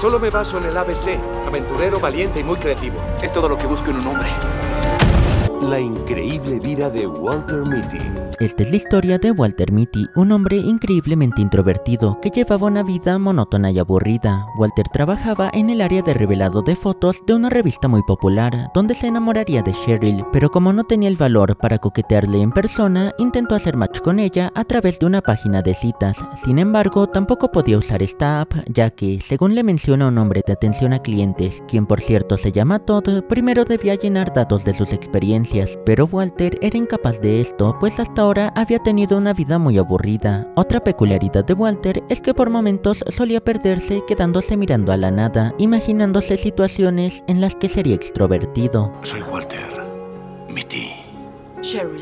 Solo me baso en el ABC. Aventurero, valiente y muy creativo. Es todo lo que busco en un hombre. La increíble vida de Walter Mitty. Esta es la historia de Walter Mitty, un hombre increíblemente introvertido que llevaba una vida monótona y aburrida. Walter trabajaba en el área de revelado de fotos de una revista muy popular, donde se enamoraría de Cheryl, pero como no tenía el valor para coquetearle en persona, intentó hacer match con ella a través de una página de citas. Sin embargo, tampoco podía usar esta app, ya que, según le menciona un hombre de atención a clientes, quien por cierto se llama Todd, primero debía llenar datos de sus experiencias, pero Walter era incapaz de esto, pues hasta ahora había tenido una vida muy aburrida. Otra peculiaridad de Walter es que por momentos solía perderse quedándose mirando a la nada, imaginándose situaciones en las que sería extrovertido. Soy Walter Mitty. Cheryl,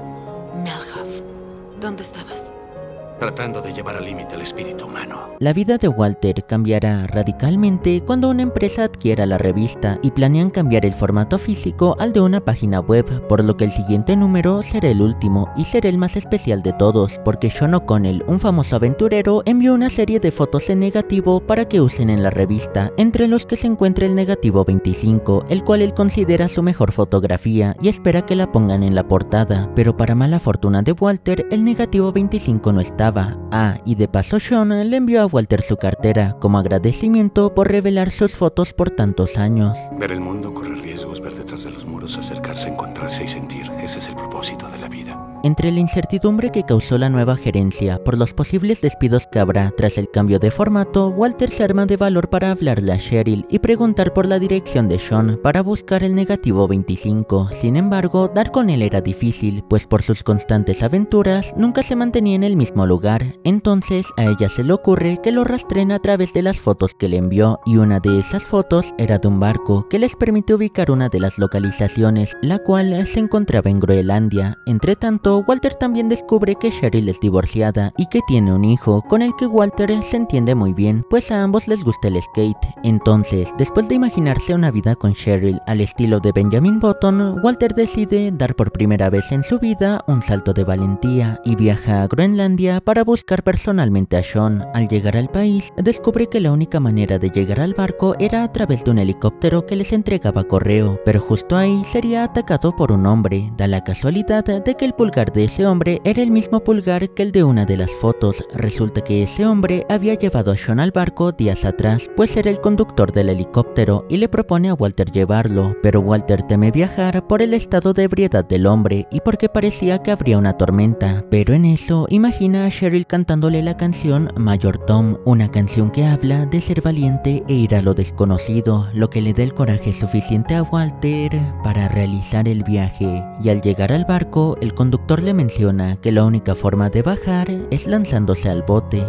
Melhoff, ¿dónde estabas? Tratando de llevar al límite el espíritu humano. La vida de Walter cambiará radicalmente cuando una empresa adquiera la revista y planean cambiar el formato físico al de una página web, por lo que el siguiente número será el último y será el más especial de todos, porque Sean O'Connell, un famoso aventurero, envió una serie de fotos en negativo para que usen en la revista, entre los que se encuentra el negativo 25, el cual él considera su mejor fotografía y espera que la pongan en la portada, pero para mala fortuna de Walter, el negativo 25 no estaba. Y de paso Sean le envió a Walter su cartera como agradecimiento por revelar sus fotos por tantos años. Ver el mundo, correr riesgos, ver detrás de los muros, acercarse, encontrarse y sentir. Ese es el propósito de la vida. Entre la incertidumbre que causó la nueva gerencia por los posibles despidos que habrá tras el cambio de formato, Walter se arma de valor para hablarle a Cheryl y preguntar por la dirección de Sean para buscar el negativo 25. Sin embargo, dar con él era difícil, pues por sus constantes aventuras nunca se mantenía en el mismo lugar. Entonces a ella se le ocurre que lo rastreen a través de las fotos que le envió, y una de esas fotos era de un barco que les permite ubicar una de las localizaciones, la cual se encontraba en Groenlandia. Entre tanto, Walter también descubre que Cheryl es divorciada y que tiene un hijo con el que Walter se entiende muy bien, pues a ambos les gusta el skate. Entonces, después de imaginarse una vida con Cheryl al estilo de Benjamin Button, Walter decide dar por primera vez en su vida un salto de valentía y viaja a Groenlandia para buscar personalmente a Sean. Al llegar al país, descubre que la única manera de llegar al barco era a través de un helicóptero que les entregaba correo, pero justo ahí sería atacado por un hombre. Da la casualidad de que el pulgar de ese hombre era el mismo pulgar que el de una de las fotos. Resulta que ese hombre había llevado a Sean al barco días atrás, pues era el conductor del helicóptero y le propone a Walter llevarlo, pero Walter teme viajar por el estado de ebriedad del hombre y porque parecía que habría una tormenta, pero en eso imagina a Cheryl cantándole la canción Mayor Tom, una canción que habla de ser valiente e ir a lo desconocido, lo que le da el coraje suficiente a Walter para realizar el viaje. Y al llegar al barco, el conductor le menciona que la única forma de bajar es lanzándose al bote.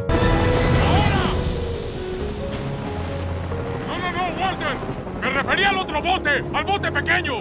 ¡No, Walter! ¡Me refería al otro bote! ¡Al bote pequeño!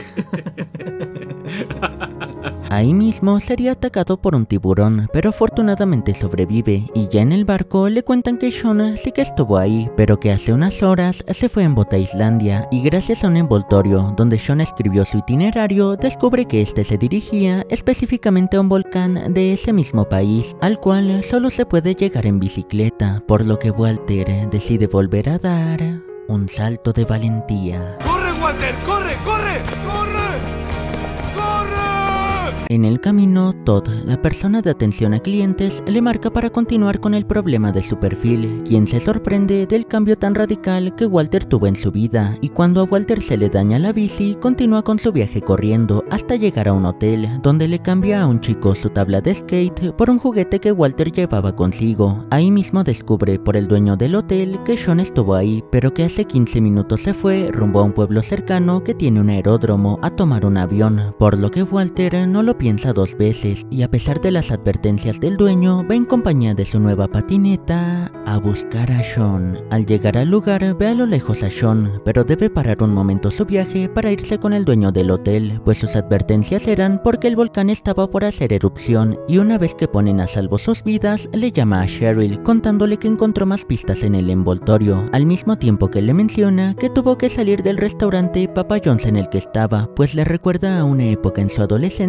Ahí mismo sería atacado por un tiburón, pero afortunadamente sobrevive, y ya en el barco le cuentan que Sean sí que estuvo ahí, pero que hace unas horas se fue en bote a Islandia, y gracias a un envoltorio donde Sean escribió su itinerario, descubre que este se dirigía específicamente a un volcán de ese mismo país, al cual solo se puede llegar en bicicleta, por lo que Walter decide volver a dar un salto de valentía. ¡Corre, Walter! ¡Corre, corre! ¡Corre! ¡Corre! En el camino, Todd, la persona de atención a clientes, le marca para continuar con el problema de su perfil, quien se sorprende del cambio tan radical que Walter tuvo en su vida, y cuando a Walter se le daña la bici, continúa con su viaje corriendo hasta llegar a un hotel, donde le cambia a un chico su tabla de skate por un juguete que Walter llevaba consigo. Ahí mismo descubre por el dueño del hotel que Sean estuvo ahí, pero que hace 15 minutos se fue rumbo a un pueblo cercano que tiene un aeródromo a tomar un avión, por lo que Walter no lo piensa dos veces y a pesar de las advertencias del dueño, va en compañía de su nueva patineta a buscar a Sean. Al llegar al lugar, ve a lo lejos a Sean, pero debe parar un momento su viaje para irse con el dueño del hotel, pues sus advertencias eran porque el volcán estaba por hacer erupción, y una vez que ponen a salvo sus vidas, le llama a Cheryl contándole que encontró más pistas en el envoltorio, al mismo tiempo que le menciona que tuvo que salir del restaurante Papa John's en el que estaba, pues le recuerda a una época en su adolescencia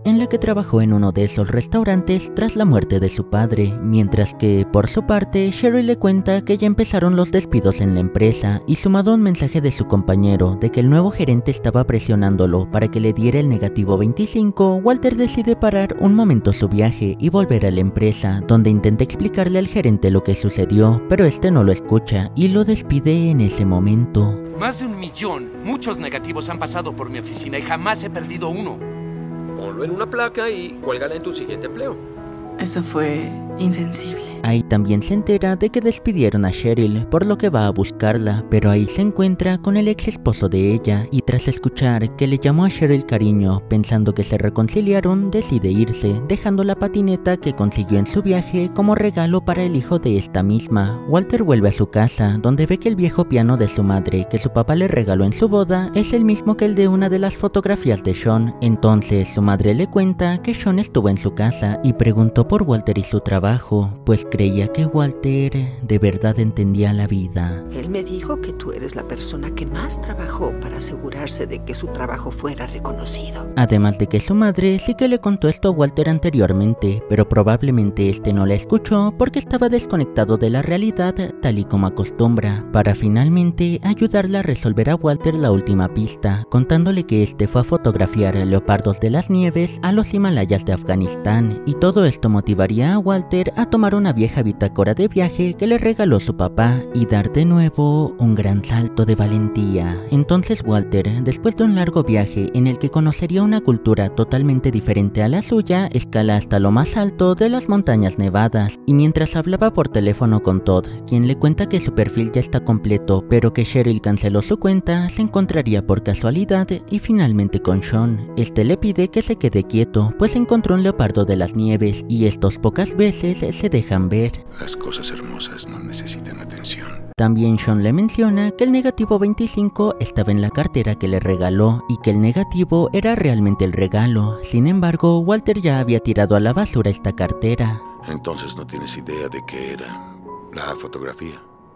en la que trabajó en uno de esos restaurantes tras la muerte de su padre, mientras que, por su parte, Cheryl le cuenta que ya empezaron los despidos en la empresa y, sumado a un mensaje de su compañero de que el nuevo gerente estaba presionándolo para que le diera el negativo 25, Walter decide parar un momento su viaje y volver a la empresa, donde intenta explicarle al gerente lo que sucedió, pero este no lo escucha y lo despide en ese momento. Más de 1 millón. Muchos negativos han pasado por mi oficina y jamás he perdido uno. Ponlo en una placa y cuélgala en tu siguiente empleo. Eso fue insensible. Ahí también se entera de que despidieron a Cheryl, por lo que va a buscarla, pero ahí se encuentra con el ex esposo de ella y tras escuchar que le llamó a Cheryl cariño, pensando que se reconciliaron, decide irse, dejando la patineta que consiguió en su viaje como regalo para el hijo de esta misma. Walter vuelve a su casa, donde ve que el viejo piano de su madre que su papá le regaló en su boda es el mismo que el de una de las fotografías de Sean. Entonces su madre le cuenta que Sean estuvo en su casa y preguntó por Walter y su trabajo, pues creía que Walter de verdad entendía la vida. Él me dijo que tú eres la persona que más trabajó para asegurarse de que su trabajo fuera reconocido. Además de que su madre sí que le contó esto a Walter anteriormente, pero probablemente este no la escuchó porque estaba desconectado de la realidad tal y como acostumbra, para finalmente ayudarle a resolver a Walter la última pista, contándole que este fue a fotografiar leopardos de las nieves a los Himalayas de Afganistán, y todo esto motivaría a Walter a tomar una vieja bitácora de viaje que le regaló su papá y dar de nuevo un gran salto de valentía. Entonces Walter, después de un largo viaje en el que conocería una cultura totalmente diferente a la suya, escala hasta lo más alto de las montañas nevadas, y mientras hablaba por teléfono con Todd, quien le cuenta que su perfil ya está completo pero que Cheryl canceló su cuenta, se encontraría por casualidad y finalmente con Sean. Este le pide que se quede quieto, pues encontró un leopardo de las nieves y estos pocas veces se dejan ver. Las cosas hermosas no necesitan atención. También Sean le menciona que el negativo 25 estaba en la cartera que le regaló y que el negativo era realmente el regalo. Sin embargo, Walter ya había tirado a la basura esta cartera. Entonces no tienes idea de qué era la fotografía.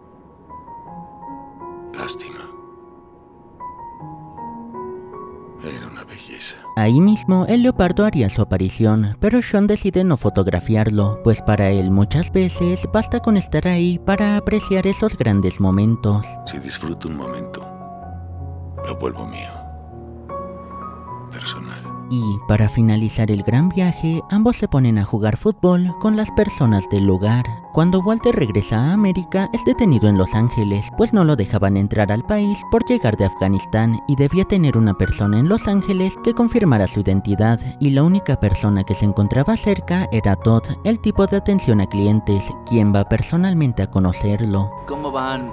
Lástima. Era una belleza. Ahí mismo el leopardo haría su aparición, pero Sean decide no fotografiarlo, pues para él muchas veces basta con estar ahí para apreciar esos grandes momentos. Si disfruto un momento, lo vuelvo mío. Personal. Y para finalizar el gran viaje, ambos se ponen a jugar fútbol con las personas del lugar. Cuando Walter regresa a América, es detenido en Los Ángeles, pues no lo dejaban entrar al país por llegar de Afganistán y debía tener una persona en Los Ángeles que confirmara su identidad, y la única persona que se encontraba cerca era Todd, el tipo de atención a clientes, quien va personalmente a conocerlo. ¿Cómo van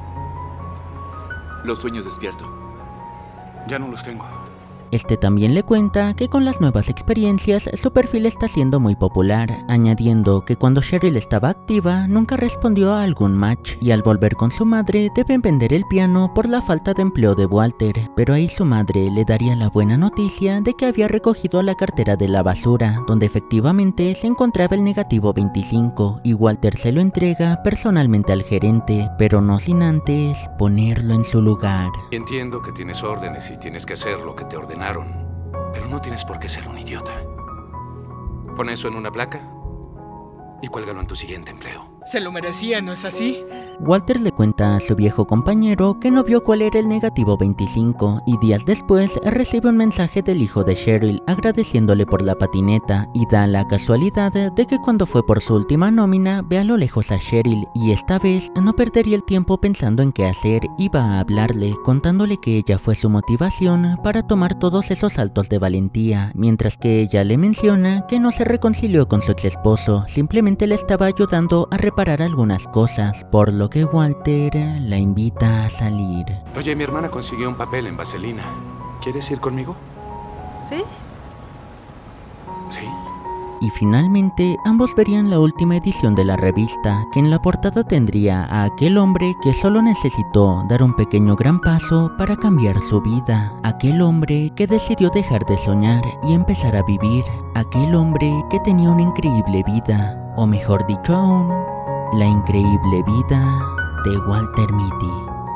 los sueños despiertos? Ya no los tengo. Este también le cuenta que con las nuevas experiencias su perfil está siendo muy popular, añadiendo que cuando Cheryl estaba activa nunca respondió a algún match y al volver con su madre deben vender el piano por la falta de empleo de Walter, pero ahí su madre le daría la buena noticia de que había recogido la cartera de la basura, donde efectivamente se encontraba el negativo 25 y Walter se lo entrega personalmente al gerente, pero no sin antes ponerlo en su lugar. Entiendo que tienes órdenes y tienes que hacer lo que te ordenaron, pero no tienes por qué ser un idiota. Pon eso en una placa y cuélgalo en tu siguiente empleo. Se lo merecía, ¿no es así? Walter le cuenta a su viejo compañero que no vio cuál era el negativo 25 y días después recibe un mensaje del hijo de Cheryl agradeciéndole por la patineta, y da la casualidad de que cuando fue por su última nómina ve a lo lejos a Cheryl y esta vez no perdería el tiempo pensando en qué hacer y va a hablarle contándole que ella fue su motivación para tomar todos esos saltos de valentía, mientras que ella le menciona que no se reconcilió con su ex esposo, simplemente le estaba ayudando a reparar algunas cosas, por lo que Walter la invita a salir. Oye, mi hermana consiguió un papel en Vaselina. ¿Quieres ir conmigo? ¿Sí? Sí. Y finalmente ambos verían la última edición de la revista, que en la portada tendría a aquel hombre que solo necesitó dar un pequeño gran paso para cambiar su vida, aquel hombre que decidió dejar de soñar y empezar a vivir, aquel hombre que tenía una increíble vida, o mejor dicho aún, la increíble vida de Walter Mitty.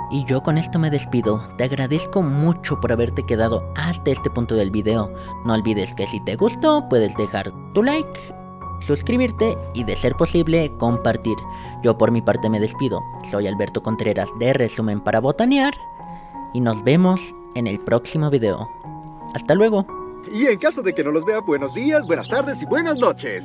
Y yo con esto me despido. Te agradezco mucho por haberte quedado hasta este punto del video. No olvides que si te gustó puedes dejar tu like, suscribirte y de ser posible compartir. Yo por mi parte me despido. Soy Alberto Contreras de Resumen para Botanear y nos vemos en el próximo video. Hasta luego. Y en caso de que no los vea, buenos días, buenas tardes y buenas noches.